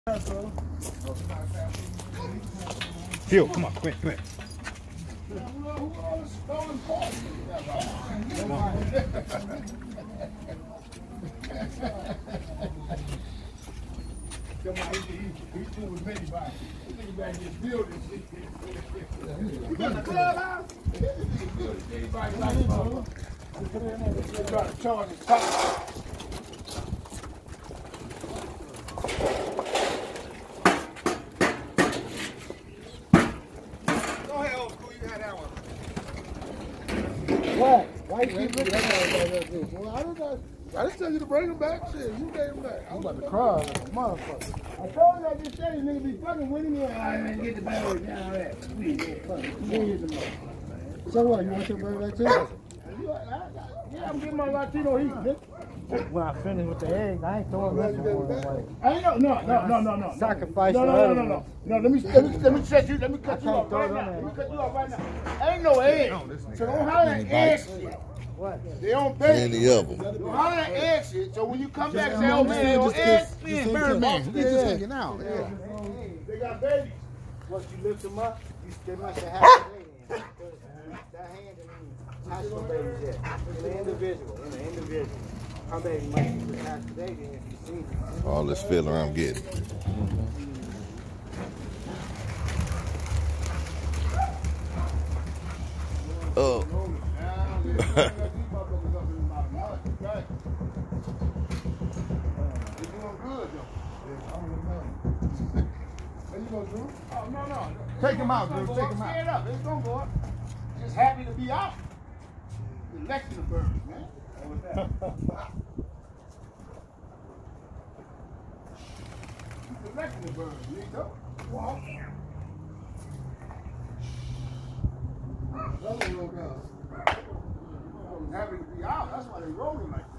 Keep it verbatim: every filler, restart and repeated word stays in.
Phil, come on, quick, quick. Come on, he's he's with me, right? This nigga back in this building. You got the clubhouse? This nigga building, anybody like it, bro? They're trying to charge his top. Why? Why you keep looking at that? Well, I didn't, I didn't tell you to bring him back. Shit, you gave him back. I'm about to cry like a motherfucker. I told you I just said you nigga be fucking with him. I didn't get the bird down there. We ain't fucking. So what? You want your bird back too? Yeah, I'm getting my Latino heat, nigga. When I finish with the eggs, I ain't throwing nothing away. I ain't no, no, no, no, no, no. Sacrifice no, the no, no, other no, no, one. no. Let me, let me, let me set you. Let me cut you off right now. Let me cut you off right now. Ain't no egg. So don't holler at egg shit. What? They don't pay. Any of them. Don't holler at egg shit. So when you come back, say, oh man, they don't egg. Man, Birdman. He's just hanging out. Yeah. They got babies. Once you lift them up, you they must have half a day then. That hand didn't touch no babies yet. In the individual, in the individual. Her baby might be half a day then if you see it. All this feeling I'm getting. Oh. Oh, no, no. Take him out, Drew. Take him out. Stand up. It's gonna go up. Just happy to be out. Electing the birds, man. Electing the birds, Nico. Walk. Happy to be out. That's why they rolling like that.